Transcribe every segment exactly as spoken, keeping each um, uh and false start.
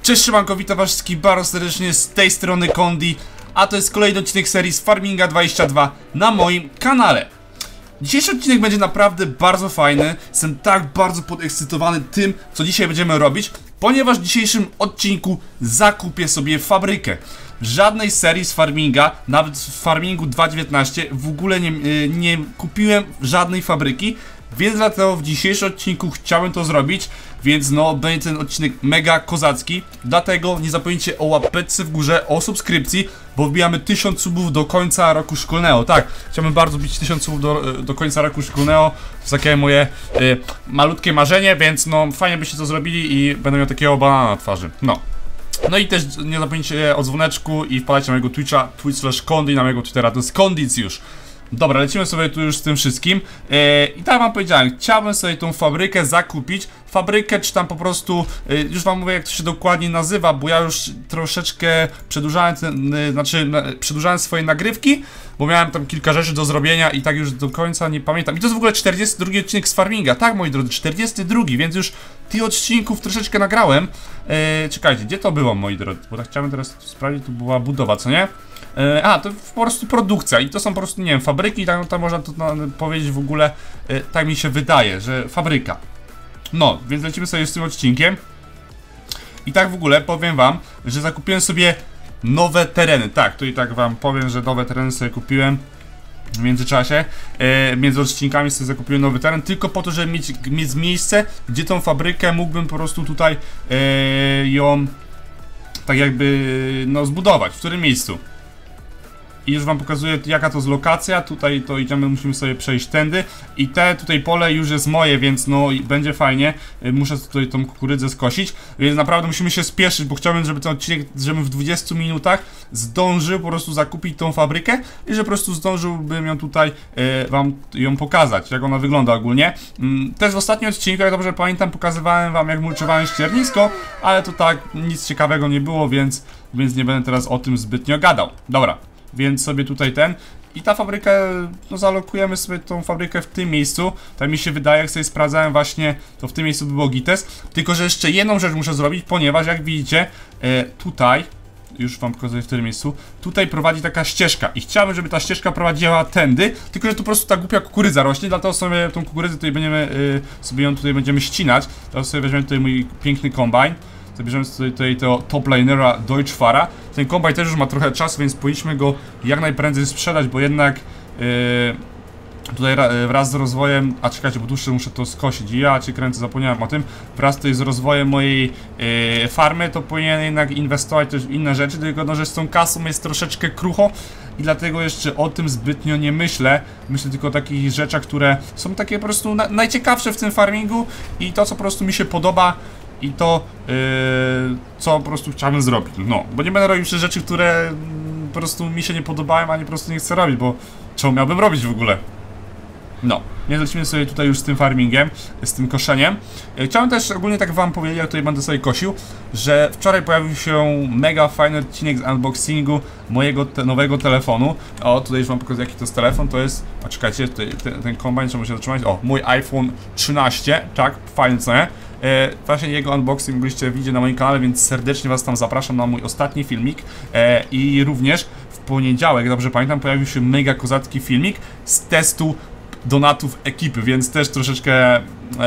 Cześć, siemanko, witam was wszystkich bardzo serdecznie, z tej strony Kondi, a to jest kolejny odcinek serii z Farminga dwadzieścia dwa na moim kanale. Dzisiejszy odcinek będzie naprawdę bardzo fajny, jestem tak bardzo podekscytowany tym, co dzisiaj będziemy robić, ponieważ w dzisiejszym odcinku zakupię sobie fabrykę. W żadnej serii z Farminga, nawet w Farmingu dwa dziewiętnaście w ogóle nie, nie kupiłem żadnej fabryki, więc dlatego w dzisiejszym odcinku chciałem to zrobić. Więc no, będzie ten odcinek mega kozacki. Dlatego nie zapomnijcie o łapeczce w górze, o subskrypcji, bo wbijamy tysiąc subów do końca roku szkolnego. Tak, chciałbym bardzo bić tysiąc subów do, do końca roku szkolnego. To jest takie moje y, malutkie marzenie, więc no fajnie byście to zrobili i będę miał takiego banana na twarzy. No. No i też nie zapomnijcie o dzwoneczku i wpadajcie na mojego Twitcha, twitch slash kondi, na mojego Twittera, to jest Kondicjusz. Dobra, lecimy sobie tu już z tym wszystkim. Yy, I tak wam powiedziałem, chciałbym sobie tą fabrykę zakupić. Fabrykę, czy tam po prostu, yy, już wam mówię jak to się dokładnie nazywa, bo ja już troszeczkę przedłużałem, ten, yy, znaczy na, przedłużałem swoje nagrywki, bo miałem tam kilka rzeczy do zrobienia i tak już do końca nie pamiętam. I to jest w ogóle czterdziesty drugi odcinek z Farminga, tak moi drodzy, czterdziesty drugi, więc już tych odcinków troszeczkę nagrałem. Yy, czekajcie, gdzie to było, moi drodzy, bo tak chciałem teraz sprawdzić, tu była budowa, co nie? Yy, a, to po prostu produkcja i to są po prostu, nie wiem, fabryki, tak, tak można to no, powiedzieć w ogóle, yy, tak mi się wydaje, że fabryka. No, więc lecimy sobie z tym odcinkiem. I tak w ogóle powiem wam, że zakupiłem sobie nowe tereny. Tak, tu i tak wam powiem, że nowe tereny sobie kupiłem w międzyczasie. Yy, między odcinkami sobie zakupiłem nowy teren, tylko po to, żeby mieć, mieć miejsce, gdzie tą fabrykę mógłbym po prostu tutaj yy, ją tak jakby no zbudować. W którym miejscu. I już wam pokazuję jaka to jest lokacja, tutaj to idziemy, musimy sobie przejść tędy. I te tutaj pole już jest moje, więc no będzie fajnie. Muszę tutaj tą kukurydzę skosić, więc naprawdę musimy się spieszyć, bo chciałbym, żeby ten odcinek, żebym w dwudziestu minutach zdążył po prostu zakupić tą fabrykę i że po prostu zdążyłbym ją tutaj e, wam ją pokazać, jak ona wygląda ogólnie. Mm, też w ostatnim odcinku, jak dobrze pamiętam, pokazywałem wam jak mulczowałem ściernisko, ale to tak nic ciekawego nie było, więc, więc nie będę teraz o tym zbytnio gadał. Dobra. Więc sobie tutaj ten i ta fabrykę, no zalokujemy sobie tą fabrykę w tym miejscu. Tak mi się wydaje, jak sobie sprawdzałem właśnie, to w tym miejscu by było gites. Tylko, że jeszcze jedną rzecz muszę zrobić, ponieważ jak widzicie, e, tutaj, już wam pokazuję w którym miejscu, tutaj prowadzi taka ścieżka i chciałbym, żeby ta ścieżka prowadziła tędy, tylko, że tu po prostu ta głupia kukurydza rośnie, dlatego sobie tą kukurydzę tutaj będziemy, e, sobie ją tutaj będziemy ścinać. Teraz sobie weźmiemy tutaj mój piękny kombajn. Zabierzemy sobie tutaj tego toplinera Deutschfara. Ten kombajn też już ma trochę czasu, więc powinniśmy go jak najprędzej sprzedać, bo jednak yy, tutaj wraz z rozwojem, a czekajcie, bo dłuższe muszę to skosić i ja cię kręcę, zapomniałem o tym. Wraz tutaj z rozwojem mojej yy, farmy to powinien jednak inwestować też w inne rzeczy, tylko no, że z tą kasą jest troszeczkę krucho i dlatego jeszcze o tym zbytnio nie myślę. Myślę tylko o takich rzeczach, które są takie po prostu na najciekawsze w tym farmingu i to, co po prostu mi się podoba. I to, yy, co po prostu chciałbym zrobić. No, bo nie będę robił jeszcze rzeczy, które yy, po prostu mi się nie podobają, a nie po prostu nie chcę robić, bo czemu miałbym robić w ogóle? No, nie lecimy sobie tutaj już z tym farmingiem, z tym koszeniem. Yy, chciałem też ogólnie tak wam powiedzieć, jak tutaj będę sobie kosił, że wczoraj pojawił się mega fajny odcinek z unboxingu mojego te nowego telefonu. O, tutaj już wam pokazuję, jaki to jest telefon, to jest, a czekajcie, tutaj, ten, ten kombajn trzeba się zatrzymać. O, mój iPhone trzynaście, tak, fajny, co nie? E, właśnie jego unboxing mogliście widzieć na moim kanale, więc serdecznie was tam zapraszam na mój ostatni filmik. E, I również w poniedziałek, dobrze pamiętam, pojawił się mega kozacki filmik z testu donatów ekipy, więc też troszeczkę e,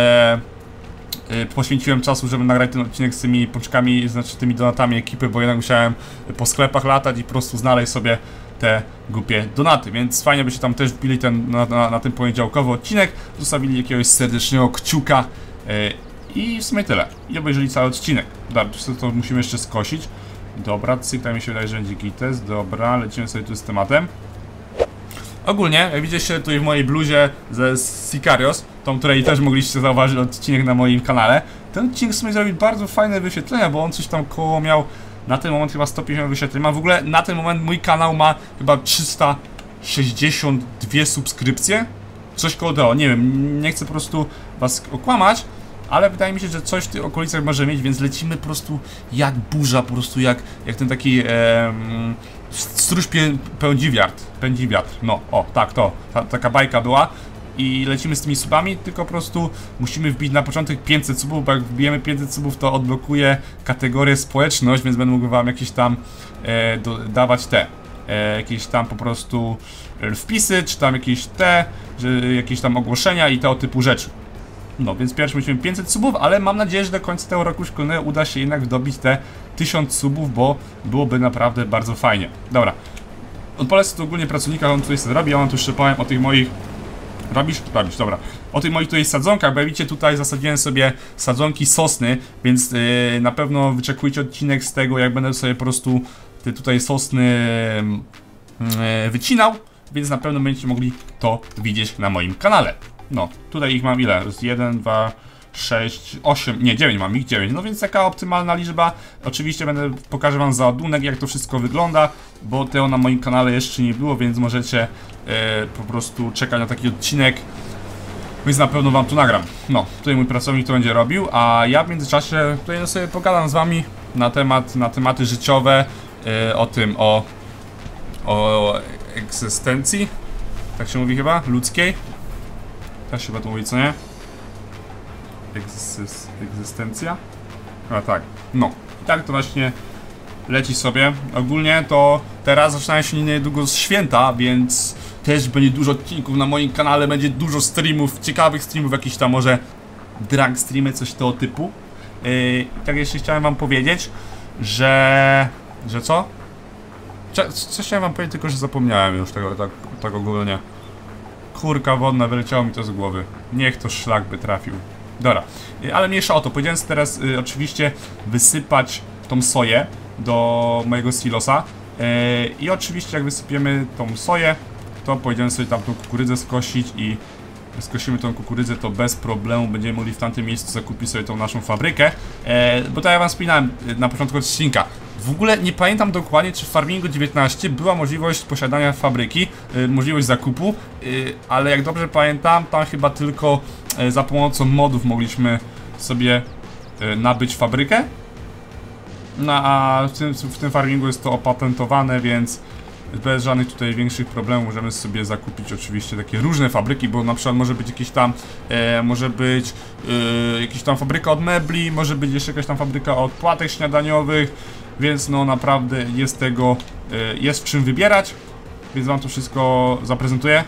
e, poświęciłem czasu, żeby nagrać ten odcinek z tymi pączkami, znaczy tymi donatami ekipy, bo jednak musiałem po sklepach latać i po prostu znaleźć sobie te głupie donaty, więc fajnie byście tam też wbili ten, na, na, na ten poniedziałkowy odcinek, zostawili jakiegoś serdecznego kciuka. E, I w sumie tyle. I obejrzeli cały odcinek. Dobra, to, to musimy jeszcze skosić. Dobra, cyk, tak mi się wydaje, że będzie gites. Dobra, lecimy sobie tu z tematem. Ogólnie, jak widzieliście tutaj w mojej bluzie ze Sicarios, tą, której też mogliście zauważyć odcinek na moim kanale, ten odcinek w sumie zrobił bardzo fajne wyświetlenia, bo on coś tam koło miał na ten moment chyba sto pięćdziesiąt wyświetleń. Ma w ogóle na ten moment mój kanał ma chyba trzysta sześćdziesiąt dwie subskrypcje. Coś koło tego, nie wiem, nie chcę po prostu was okłamać. Ale wydaje mi się, że coś w tych okolicach może mieć, więc lecimy po prostu jak burza, po prostu jak, jak ten taki e, stróż pędzi wiatr, pędzi wiatr, no, o, tak, to, ta, taka bajka była. i lecimy z tymi subami, tylko po prostu musimy wbić na początek pięćset subów, bo jak wbijemy pięćset subów, to odblokuje kategorię społeczność, więc będę mógł wam jakieś tam e, do, dawać te, e, jakieś tam po prostu wpisy, czy tam jakieś te, że, jakieś tam ogłoszenia i tego typu rzeczy. No, więc pierwszy musimy pięćset subów, ale mam nadzieję, że do końca tego roku szkolnego uda się jednak dobić te tysiąc subów, bo byłoby naprawdę bardzo fajnie. Dobra. Odpalę sobie to ogólnie pracownika, on tutaj sobie robi, ja wam tu jeszcze powiem o tych moich... Robisz? Robisz, dobra. O tych moich tutaj sadzonkach, bo jak widzicie, tutaj zasadziłem sobie sadzonki sosny, więc yy, na pewno wyczekujcie odcinek z tego, jak będę sobie po prostu te tutaj sosny yy, wycinał, więc na pewno będziecie mogli to widzieć na moim kanale. No, tutaj ich mam ile? jeden, dwa, sześć, osiem, nie, dziewięć mam ich, dziewięć. No więc taka optymalna liczba. Oczywiście będę pokażę wam załadunek, jak to wszystko wygląda, bo tego na moim kanale jeszcze nie było, więc możecie e, po prostu czekać na taki odcinek. Więc na pewno wam tu nagram. No, tutaj mój pracownik to będzie robił, a ja w międzyczasie tutaj sobie pogadam z wami na temat, na tematy życiowe, e, o tym, o o egzystencji, tak się mówi chyba, ludzkiej. Tak się chyba to mówi, co nie? Egzys egzystencja? A tak, no. I tak to właśnie leci sobie. Ogólnie to teraz zaczynają się niedługo święta, więc też będzie dużo odcinków na moim kanale, będzie dużo streamów, ciekawych streamów, jakieś tam może drag streamy, coś tego typu. Yy, I tak jeszcze chciałem wam powiedzieć, że... że co? Co chciałem wam powiedzieć, tylko że zapomniałem już tego tak, tak ogólnie. Kurka wodna, wyleciało mi to z głowy. Niech to szlak by trafił. Dobra, ale mniejsza o to. Powiedziałem teraz y, oczywiście wysypać tą soję do mojego silosa. Yy, I oczywiście jak wysypiemy tą soję, to powiedziałem sobie tam tą kukurydzę skosić i skosimy tą kukurydzę, to bez problemu będziemy mogli w tamtym miejscu zakupić sobie tą naszą fabrykę. Yy, bo tak jak wam wspominałem na początku odcinka, w ogóle nie pamiętam dokładnie, czy w Farmingu dziewiętnaście była możliwość posiadania fabryki, yy, możliwość zakupu, yy, ale jak dobrze pamiętam, tam chyba tylko yy, za pomocą modów mogliśmy sobie yy, nabyć fabrykę. No a w tym, w tym Farmingu jest to opatentowane, więc bez żadnych tutaj większych problemów możemy sobie zakupić oczywiście takie różne fabryki, bo na przykład może być jakieś tam, e, może być e, jakaś tam fabryka od mebli, może być jeszcze jakaś tam fabryka od płatek śniadaniowych, więc no naprawdę jest tego, e, jest w czym wybierać, więc wam to wszystko zaprezentuję.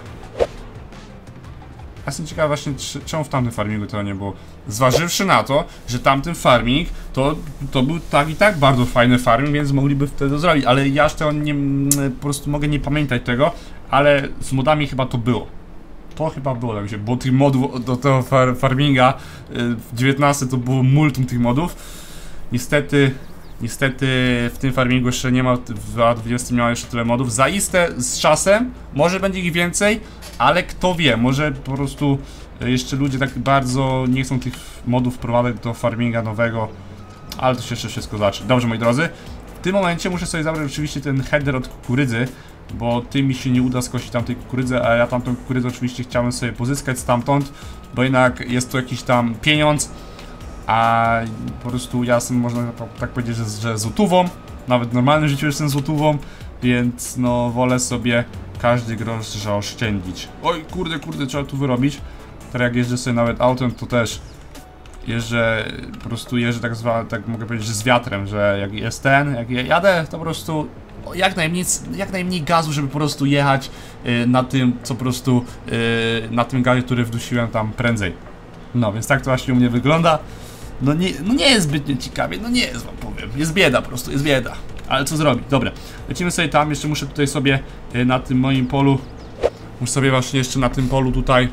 Ja jestem ciekawy właśnie, czemu w tamtym farmingu to nie było. Zważywszy na to, że tamten farming to, to był tak i tak bardzo fajny farming, więc mogliby wtedy zrobić, ale ja aż tego nie, po prostu mogę nie pamiętać tego, ale z modami chyba to było. To chyba było tak, bo tych modów do tego far, farminga w dziewiętnastym to było multum tych modów. Niestety, niestety w tym farmingu jeszcze nie ma, w dwudziestym miałem jeszcze tyle modów. Zaiste z czasem, może będzie ich więcej, ale kto wie, może po prostu jeszcze ludzie tak bardzo nie chcą tych modów wprowadzać do farminga nowego, ale to się jeszcze wszystko zacznie. Dobrze, moi drodzy, w tym momencie muszę sobie zabrać oczywiście ten header od kukurydzy, bo tym mi się nie uda skosić tamtej kukurydzy, a ja tamtą kukurydzę oczywiście chciałem sobie pozyskać stamtąd, bo jednak jest to jakiś tam pieniądz, a po prostu ja jestem, można tak powiedzieć, że, że złotówą, nawet w normalnym życiu jestem złotówą, więc no wolę sobie każdy grosz zaoszczędzić. Oj, kurde, kurde, trzeba tu wyrobić. Teraz jak jeżdżę sobie nawet autem, to też jeżdżę, po prostu jeżdżę tak zwane, tak mogę powiedzieć, że z wiatrem, że jak jest ten, jak jadę, to po prostu jak najmniej, jak najmniej gazu, żeby po prostu jechać yy, na tym, co po prostu yy, na tym gazie, który wdusiłem tam prędzej. No, więc tak to właśnie u mnie wygląda. No nie, no nie jest zbytnio ciekawie, no nie jest, wam powiem. Jest bieda po prostu, jest bieda. Ale co zrobić? Dobra, lecimy sobie tam, jeszcze muszę tutaj sobie yy, na tym moim polu, muszę sobie właśnie jeszcze na tym polu tutaj.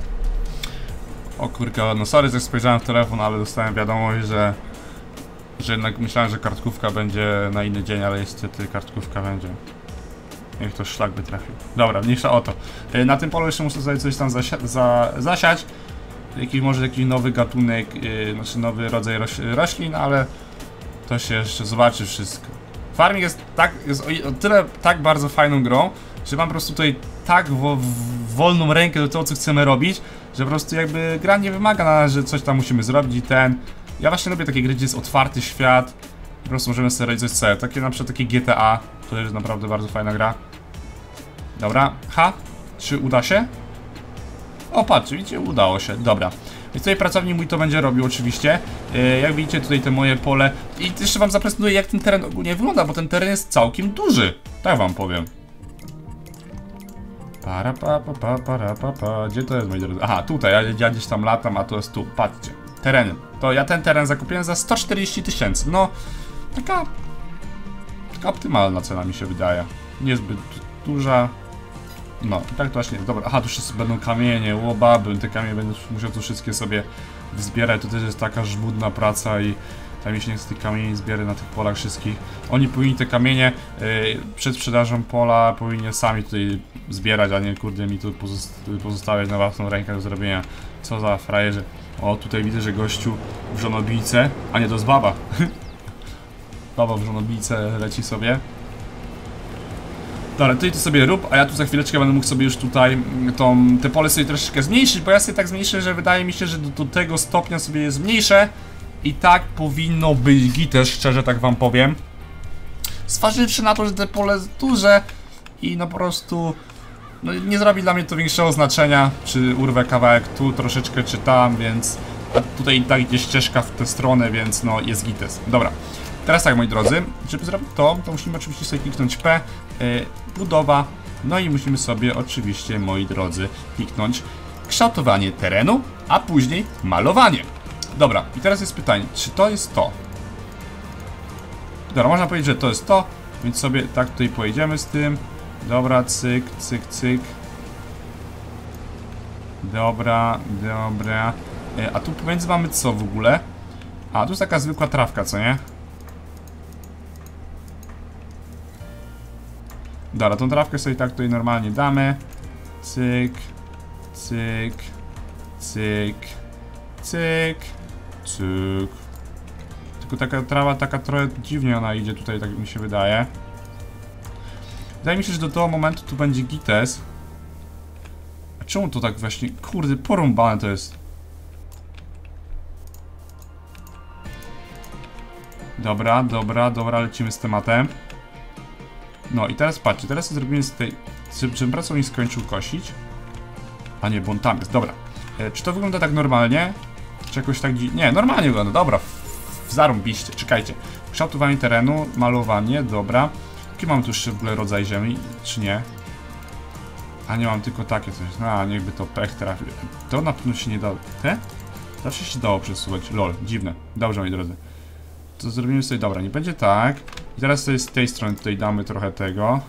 O kurka, no sorry, że spojrzałem w telefon, ale dostałem wiadomość, że że jednak myślałem, że kartkówka będzie na inny dzień, ale niestety kartkówka będzie. Niech to szlak by trafił. Dobra, mniejsza o to. Yy, na tym polu jeszcze muszę sobie coś tam zasia za zasiać. Jakiś może jakiś nowy gatunek, yy, znaczy nowy rodzaj roś roślin, ale to się jeszcze zobaczy wszystko. Farming jest tak, jest o, o tyle tak bardzo fajną grą, że mam po prostu tutaj tak wo wolną rękę do tego, co chcemy robić, że po prostu jakby gra nie wymaga na nas, że coś tam musimy zrobić i ten. Ja właśnie lubię takie gry, gdzie jest otwarty świat. Po prostu możemy sobie robić coś sobie. Takie na przykład takie G T A, to jest naprawdę bardzo fajna gra. Dobra, ha? Czy uda się? O, patrzcie, widzicie, udało się, dobra. Więc tutaj pracownik mój to będzie robił oczywiście. Yy, jak widzicie tutaj te moje pole. I jeszcze wam zaprezentuję, jak ten teren ogólnie wygląda, bo ten teren jest całkiem duży. Tak wam powiem. Para pa pa pa para pa pa. Gdzie to jest, moi drodzy? Aha, tutaj, ja, ja gdzieś tam latam, a to jest tu. Patrzcie, tereny. To ja ten teren zakupiłem za sto czterdzieści tysięcy. No, taka... Taka optymalna cena mi się wydaje. Niezbyt duża. No, tak to właśnie jest. Dobra, aha, tu jeszcze będą kamienie, łobaby, te kamienie będę musiał tu wszystkie sobie zbierać. To też jest taka żmudna praca i tam mi się nie chce tych kamieni zbierać na tych polach wszystkich. Oni powinni te kamienie yy, przed sprzedażą pola powinni sami tutaj zbierać, a nie kurde mi tu pozostawiać na własną rękę do zrobienia. Co za frajerzy. O, tutaj widzę, że gościu w żonobijce, a nie, to jest baba. Baba w żonobijce leci sobie. Dobra, ty to sobie rób, a ja tu za chwileczkę będę mógł sobie już tutaj tą, te pole sobie troszeczkę zmniejszyć, bo ja sobie tak zmniejszę, że wydaje mi się, że do, do tego stopnia sobie je zmniejszę. I tak powinno być git, szczerze tak wam powiem. Zważywszy na to, że te pole jest duże i no po prostu no, nie zrobi dla mnie to większego znaczenia, czy urwę kawałek tu troszeczkę, czy tam, więc a tutaj i tak idzie ścieżka w tę stronę, więc no jest gites. Dobra, teraz tak, moi drodzy, żeby zrobić to, to musimy oczywiście sobie kliknąć P, yy, budowa, no i musimy sobie oczywiście, moi drodzy, kliknąć kształtowanie terenu, a później malowanie. Dobra, i teraz jest pytanie, czy to jest to? Dobra, można powiedzieć, że to jest to, więc sobie tak tutaj pojedziemy z tym. Dobra, cyk, cyk, cyk. Dobra, dobra. E, a tu pomiędzy mamy co w ogóle? A, tu jest taka zwykła trawka, co nie? Dobra, tą trawkę sobie tak tutaj normalnie damy. Cyk, cyk, cyk, cyk, cyk. Tylko taka trawa, taka trochę dziwnie ona idzie tutaj, tak mi się wydaje. Wydaje mi się, że do tego momentu tu będzie gites. A czemu to tak właśnie... Kurde, porąbane to jest. Dobra, dobra, dobra, lecimy z tematem. No i teraz patrzcie, teraz zrobimy z tej... Żebym pracownik skończył kosić. A nie, bo on tam jest, dobra. E, czy to wygląda tak normalnie? Czy jakoś tak dzi... Nie, normalnie wygląda, dobra. Zarąbiście, czekajcie. Kształtowanie terenu, malowanie, dobra. Jaki mam tu jeszcze w ogóle rodzaj ziemi, czy nie? A nie, mam tylko takie coś. No, niechby to pech trafił. To na pewno się nie dało. Te? Zawsze się dało przesuwać. Lol, dziwne. Dobrze, moi drodzy. To zrobimy sobie, dobra, nie będzie tak. I teraz sobie z tej strony tutaj damy trochę tego.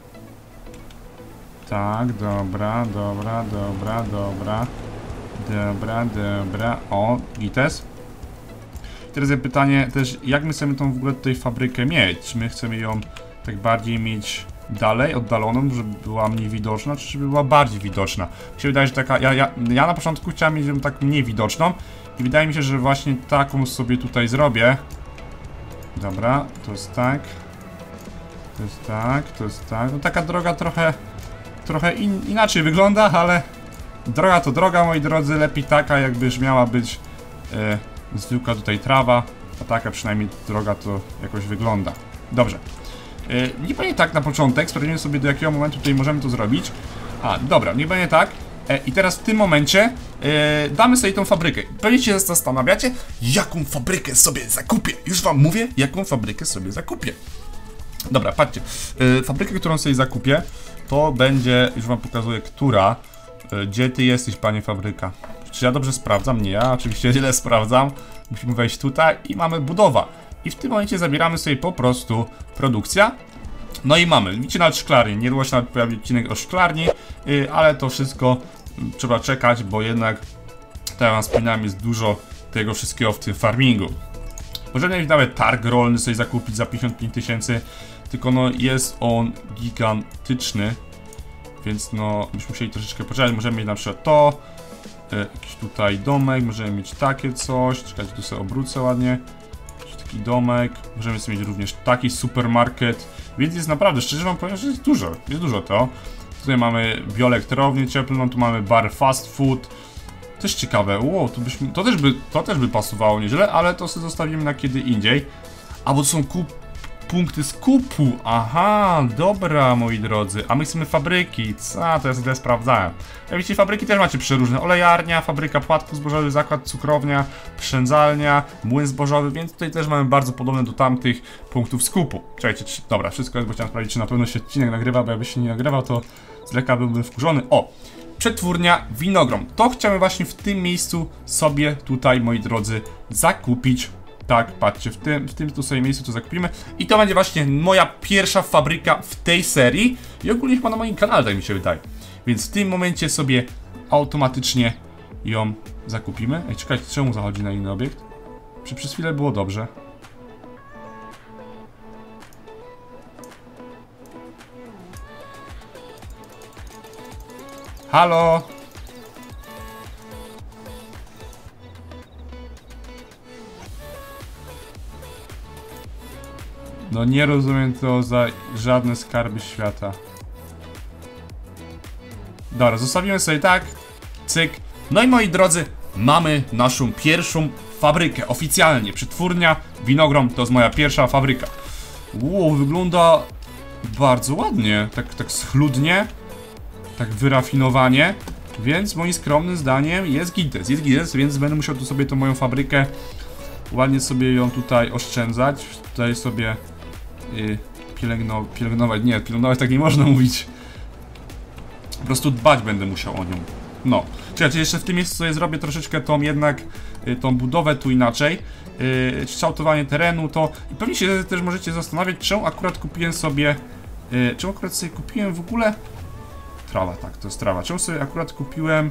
Tak, dobra, dobra, dobra, dobra. Dobra, dobra. O, gites. Teraz jest pytanie też, jak my chcemy tą w ogóle tutaj fabrykę mieć? Czy my chcemy ją tak bardziej mieć dalej, oddaloną, żeby była mniej widoczna, czy żeby była bardziej widoczna? Mi się wydaje, że taka, ja, ja, ja na początku chciałem mieć ją tak mniej widoczną i wydaje mi się, że właśnie taką sobie tutaj zrobię. Dobra, to jest tak. To jest tak, to jest tak. No taka droga trochę, trochę in, inaczej wygląda, ale droga to droga, moi drodzy, lepiej taka, jakby już miała być e, zwykła tutaj trawa, a taka przynajmniej droga to jakoś wygląda. Dobrze. Yy, nie będzie tak na początek, sprawdzimy sobie, do jakiego momentu tutaj możemy to zrobić. A, dobra, nie będzie tak. E, I teraz w tym momencie e, damy sobie tą fabrykę. Pewnie się zastanawiacie, jaką fabrykę sobie zakupię. Już wam mówię, jaką fabrykę sobie zakupię. Dobra, patrzcie. E, fabrykę, którą sobie zakupię, to będzie, już wam pokazuję, która. E, gdzie ty jesteś, panie fabryka? Czy ja dobrze sprawdzam? Nie, ja oczywiście źle sprawdzam. Musimy wejść tutaj i mamy budowa. I w tym momencie zabieramy sobie po prostu produkcja. No i mamy, widzicie, nawet szklarnię. Niedługo się nawet pojawi odcinek o szklarni, yy, ale to wszystko yy, trzeba czekać, bo jednak, tak jak wam wspominałem, jest dużo tego wszystkiego w tym farmingu. Możemy mieć nawet targ rolny sobie zakupić za pięćdziesiąt pięć tysięcy, tylko no jest on gigantyczny, więc no byśmy musieli troszeczkę poczekać. Możemy mieć na przykład to, yy, jakiś tutaj domek, możemy mieć takie coś, czekajcie, tu sobie obrócę ładnie. Taki domek, możemy sobie mieć również taki supermarket, więc jest naprawdę, szczerze wam powiem, że jest dużo, jest dużo to. Tutaj mamy bioelektrownię cieplną, tu mamy bar fast food, też ciekawe, wow, to, byśmy, to, też by, to też by pasowało nieźle, ale to sobie zostawimy na kiedy indziej. A bo to są kup, punkty skupu. Aha, dobra, moi drodzy. A my chcemy fabryki. Co? To ja sobie sprawdzałem. Jak widzicie, fabryki też macie przeróżne. Olejarnia, fabryka płatków zbożowych, zakład cukrownia, przędzalnia, młyn zbożowy, więc tutaj też mamy bardzo podobne do tamtych punktów skupu. Czekajcie, czy... dobra, wszystko jest, bo chciałem sprawdzić, czy na pewno się odcinek nagrywa, bo jakby się nie nagrywał, to z lekka byłbym wkurzony. O! Przetwórnia winogron. To chciałem właśnie w tym miejscu sobie tutaj, moi drodzy, zakupić. Tak, patrzcie, w tym, w tym tu sobie miejscu to zakupimy. I to będzie właśnie moja pierwsza fabryka w tej serii. I ogólnie chyba na moim kanale, tak mi się wydaje. Więc w tym momencie sobie automatycznie ją zakupimy. Ej, czekajcie, czemu zachodzi na inny obiekt? Czy przez chwilę było dobrze? Halo? No nie rozumiem to za żadne skarby świata. Dobra, zostawimy sobie tak. Cyk. No i moi drodzy, mamy naszą pierwszą fabrykę. Oficjalnie, przetwórnia winogron to jest moja pierwsza fabryka. Wow, wygląda bardzo ładnie. Tak, tak schludnie. Tak wyrafinowanie. Więc moim skromnym zdaniem jest gites. Jest gites, więc będę musiał tu sobie tą moją fabrykę ładnie sobie ją tutaj oszczędzać. Tutaj sobie yy, pielęgno, pielęgnować. Nie, pielęgnować tak nie można mówić. Po prostu dbać będę musiał o nią. No. Czekajcie, jeszcze w tym miejscu sobie zrobię troszeczkę tą jednak yy, tą budowę tu inaczej. Yy, kształtowanie terenu to... I pewnie się też możecie zastanawiać, czemu akurat kupiłem sobie... Yy, czemu akurat sobie kupiłem w ogóle... Trawa, tak, to jest trawa. Czemu sobie akurat kupiłem...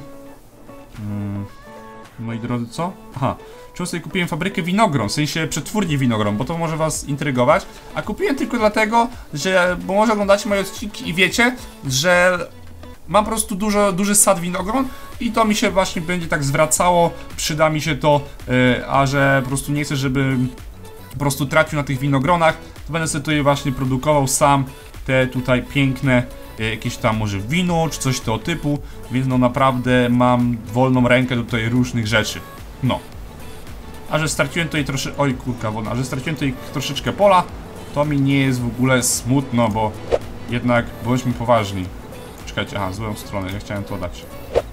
Hmm, moi drodzy, co? Aha. Czemu sobie kupiłem fabrykę winogron, w sensie przetwórni winogron, bo to może was intrygować. A kupiłem tylko dlatego, że... Bo może oglądacie moje odcinki i wiecie, że... Mam po prostu dużo, duży sad winogron i to mi się właśnie będzie tak zwracało. Przyda mi się to, yy, a że po prostu nie chcę, żeby po prostu tracił na tych winogronach, to będę sobie tutaj właśnie produkował sam te tutaj piękne jakieś tam może wino, czy coś tego typu, więc no naprawdę mam wolną rękę do tutaj różnych rzeczy. No. A że straciłem tutaj troszeczkę... Oj, kurka wodna. A że straciłem tutaj troszeczkę pola, to mi nie jest w ogóle smutno, bo jednak bądźmy poważni. Czekajcie, aha, złą stronę, ja chciałem to dać.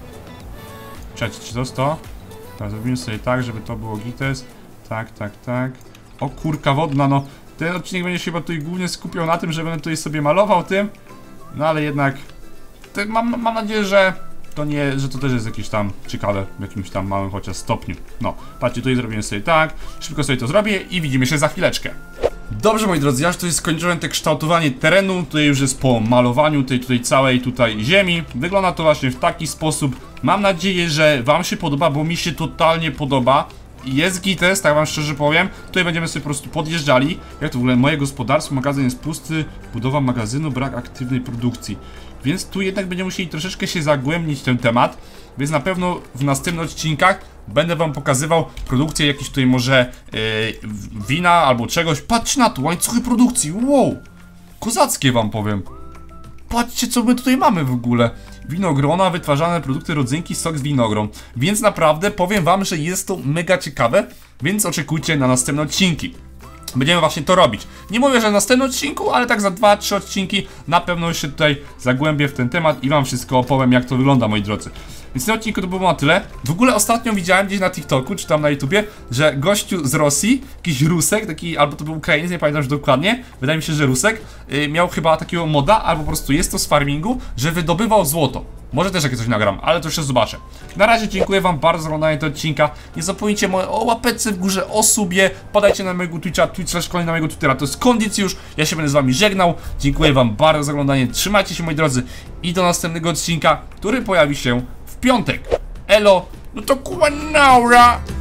Czekajcie, czy to jest to? Teraz zrobimy sobie tak, żeby to było gites. Tak, tak, tak. O, kurka wodna, no. Ten odcinek będzie się chyba tutaj głównie skupiał na tym, że będę tutaj sobie malował tym. No ale jednak te, mam, mam nadzieję, że to nie, że to też jest jakieś tam ciekawe w jakimś tam małym chociaż stopniu. No, patrzcie, tutaj zrobimy sobie tak, szybko sobie to zrobię i widzimy się za chwileczkę. Dobrze, moi drodzy, ja już tutaj skończyłem te kształtowanie terenu, tutaj już jest po malowaniu tej tutaj całej tutaj ziemi. Wygląda to właśnie w taki sposób. Mam nadzieję, że wam się podoba, bo mi się totalnie podoba. Jest gites, tak wam szczerze powiem. Tutaj będziemy sobie po prostu podjeżdżali. Jak to w ogóle moje gospodarstwo, magazyn jest pusty, budowa magazynu, brak aktywnej produkcji. Więc tu jednak będziemy musieli troszeczkę się zagłębić w ten temat. Więc na pewno w następnych odcinkach będę wam pokazywał produkcję jakiejś tutaj może yy, wina albo czegoś. Patrzcie na to, łańcuchy produkcji, wow! Kozackie wam powiem. Patrzcie, co my tutaj mamy w ogóle. Winogrona, wytwarzane produkty, rodzynki, sok z winogron. Więc naprawdę powiem wam, że jest to mega ciekawe. Więc oczekujcie na następne odcinki. Będziemy właśnie to robić. Nie mówię, że w następnym odcinku, ale tak za dwa trzy odcinki na pewno się tutaj zagłębię w ten temat i wam wszystko opowiem, jak to wygląda, moi drodzy. Więc w tym odcinku to było na tyle. W ogóle ostatnio widziałem gdzieś na TikToku, czy tam na YouTubie, że gościu z Rosji, jakiś Rusek, taki, albo to był Ukrainiec, nie pamiętam już dokładnie, wydaje mi się, że Rusek, yy, miał chyba takiego moda, albo po prostu jest to z farmingu, że wydobywał złoto. Może też jakieś coś nagram, ale to jeszcze zobaczę. Na razie dziękuję wam bardzo za oglądanie tego odcinka. Nie zapomnijcie o łapeczce w górze, o subie. Podajcie na mojego Twitcha, Twitch slash na mojego Twittera. To jest Kondycjusz. Ja się będę z wami żegnał. Dziękuję wam bardzo za oglądanie. Trzymajcie się, moi drodzy. I do następnego odcinka, który pojawi się w piątek. Elo, no to kuba naura.